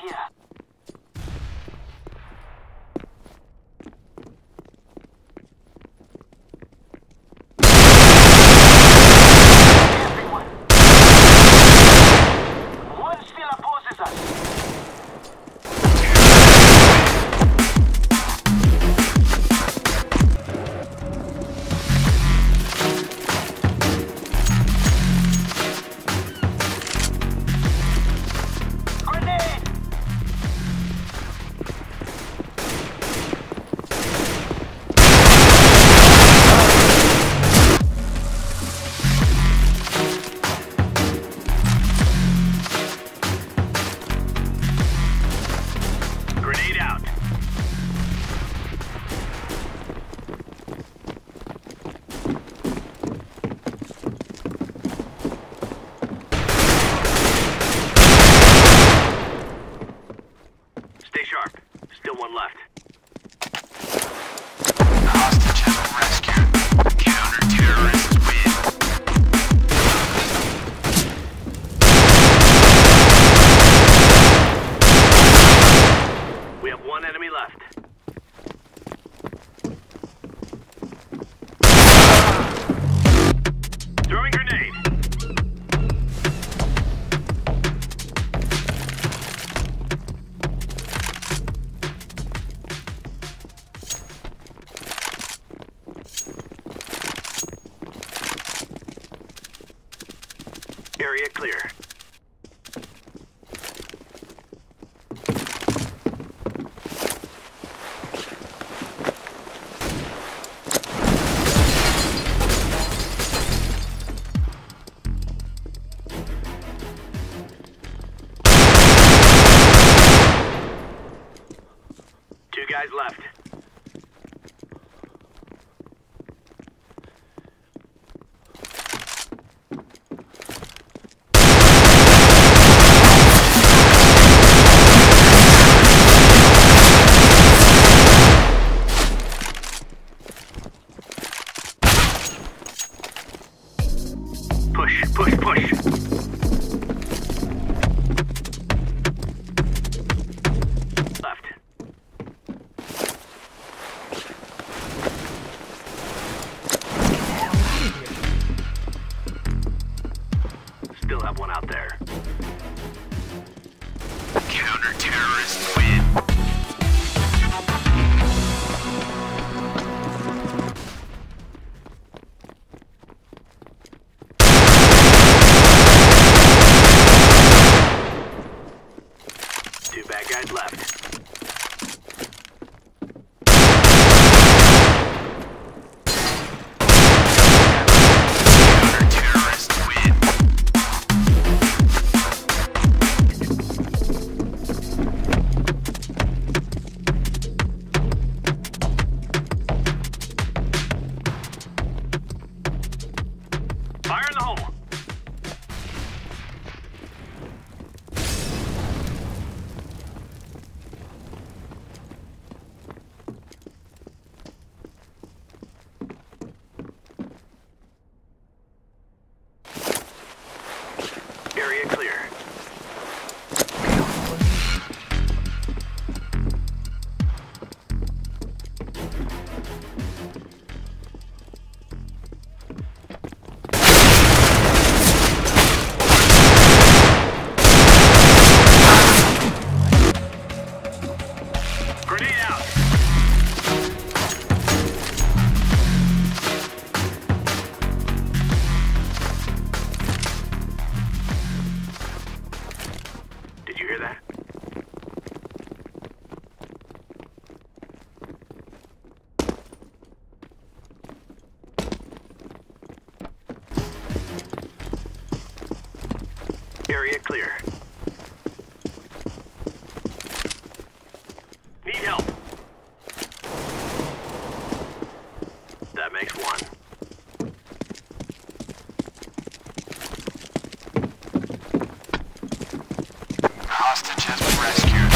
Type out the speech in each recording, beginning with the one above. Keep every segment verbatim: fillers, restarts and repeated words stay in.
here. Everyone. One still opposes us. Stay sharp. Still one left. The hostage has been rescued. Counter-terrorists win. We have one enemy left. Throwing grenade. Area clear. Two guys left. Push, push, push. Left. Still have one out there. Counter-terrorists win. Two bad guys left. Counter-terrorists win. Fire in the hole. Area clear. Grenade out. Did you hear that? Area clear. Need help. That makes one. The hostage has been rescued.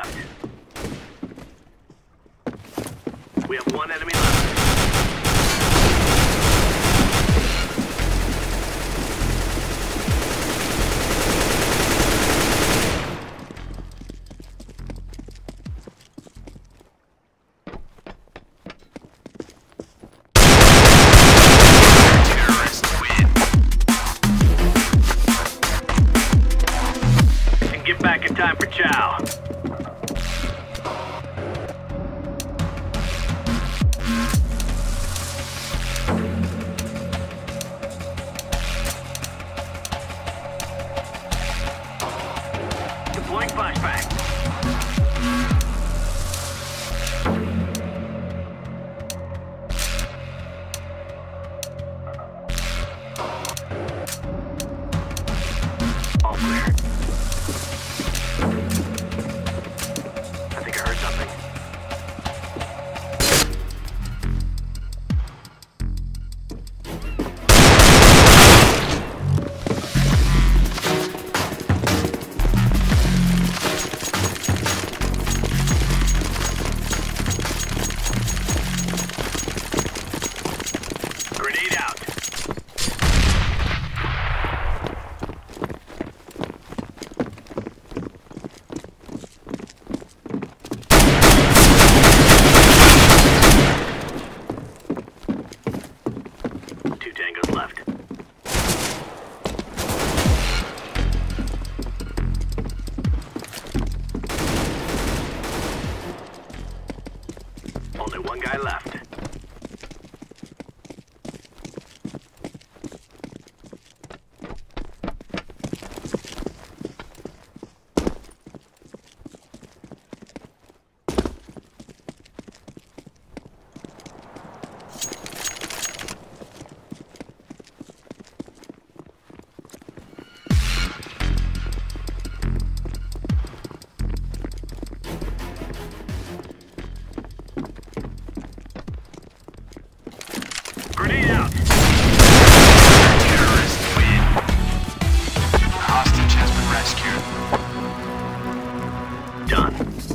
left. We have one enemy left. Terrorists win. And get back in time for chow. Deploying flashbang. All clear. I think I heard something. Grenade out. Two tangos left. Only one guy left. Grenade out. Terrorists win. The hostage has been rescued. Done.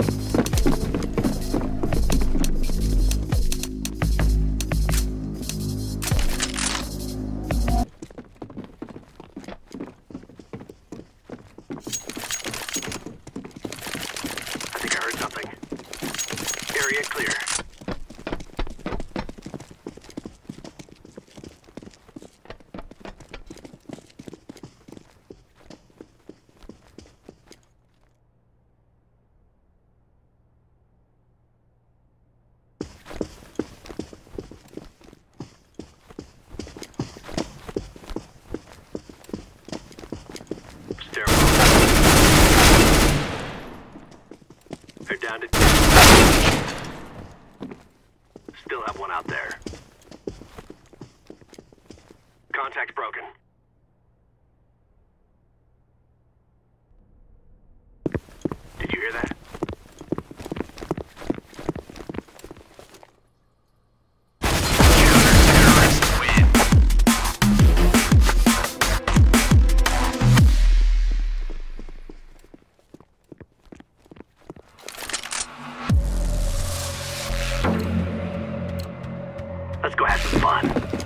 I think I heard something. Area clear. Stairwell. They're down to two. Still have one out there. Contact's broken. Did you hear that? Terrorists win. Let's go have some fun.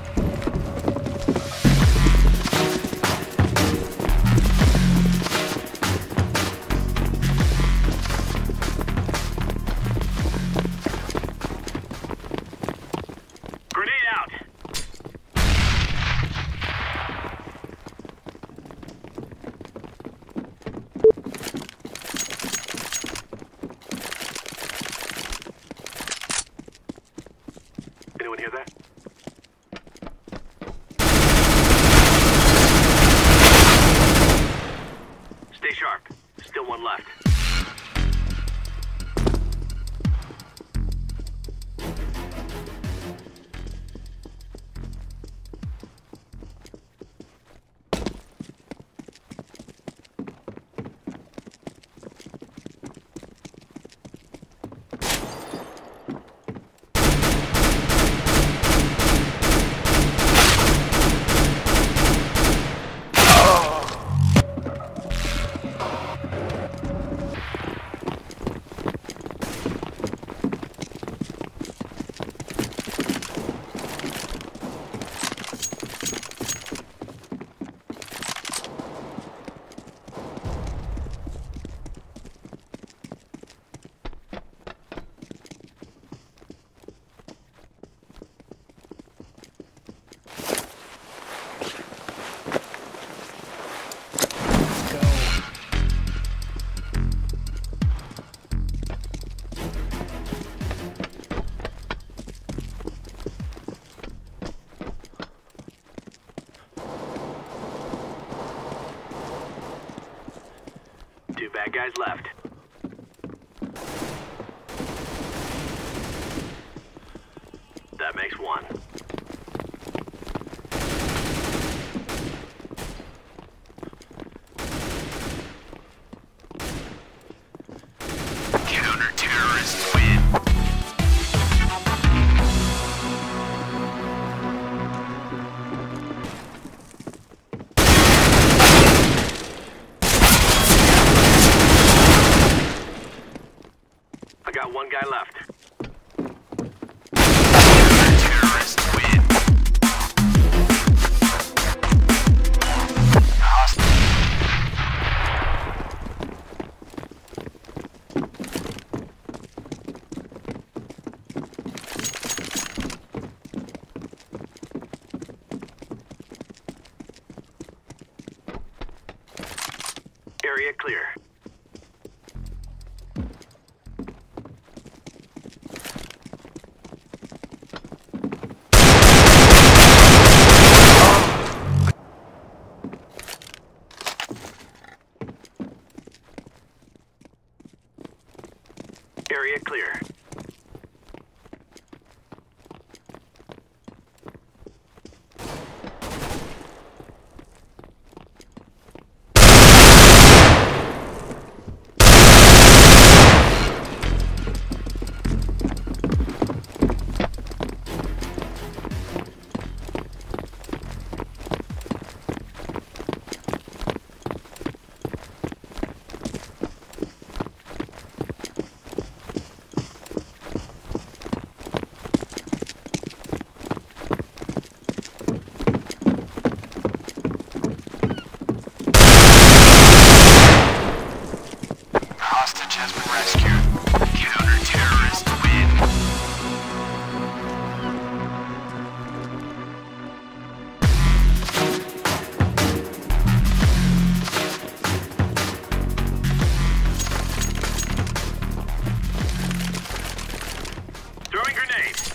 Grenade out. Anyone hear that? Stay sharp. Still one left. guys left. That makes one. Counter-terrorists win. I got one guy left. Counter-terrorists win. Hostile. Area clear. Area clear. Hostage has been rescued. Counter-terrorists win. Throwing grenade.